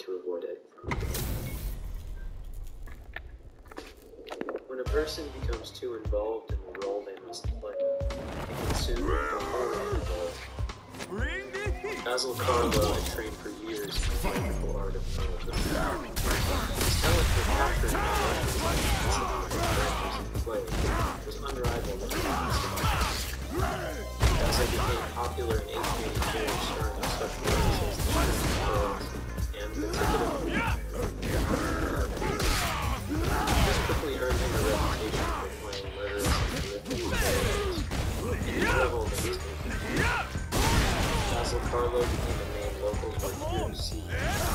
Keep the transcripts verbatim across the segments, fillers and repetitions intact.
to avoid it. When a person becomes too involved in the role they must play, they can soon become wholly involved. Basil Karlo had trained for years in the wonderful art of melodrama. His talent for capturing the characters in play was unrivaled in Basil became popular in eighteen eighty-four, starring in such roles as The Shining Pearls and The Ticket of This quickly earned him a reputation for playing murderous and terrific characters. At each level of his career, Basil Karlo became a name locals were eager to see.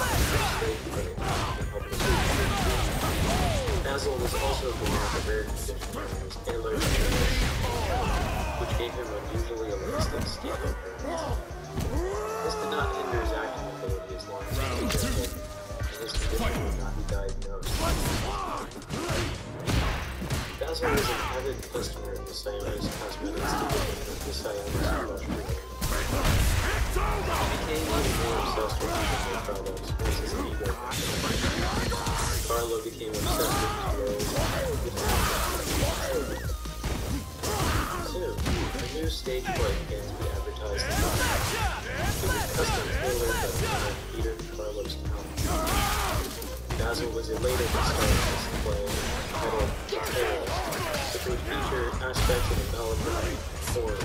Basil was also born with a rare condition known as Ehlers-Danlos, which gave him unusually elastic skin appearance. This did not hinder his acting ability as long as he was careful, and his condition would not be diagnosed. Basil was an avid customer of the Siamese Cosmetics division of the Siamese Industrial. He became even more obsessed with using their products as his ego. Karlo became obsessed with his roles. Soon, a new stage play began to be advertised in the It was custom tailored by the man Peter Carlos talent. Basil was elated to start this play titled The Terrorist, which would feature aspects of a melodramatic horror.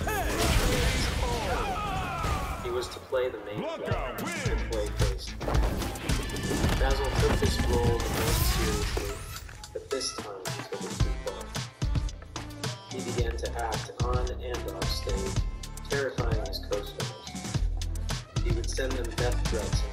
He was to play the main villain, the play face. Basil took this role the most seriously, but this time he took it too far. He began to act on and off stage, terrifying his co-stars. He would send them death threats